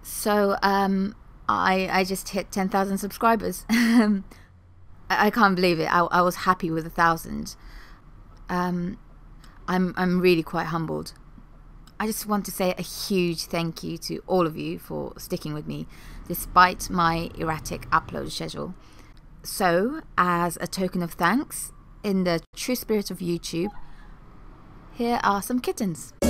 So I just hit 10,000 subscribers. I can't believe it. I was happy with 1,000. I'm really quite humbled. I just want to say a huge thank you to all of you for sticking with me despite my erratic upload schedule. So, as a token of thanks, in the true spirit of YouTube, here are some kittens.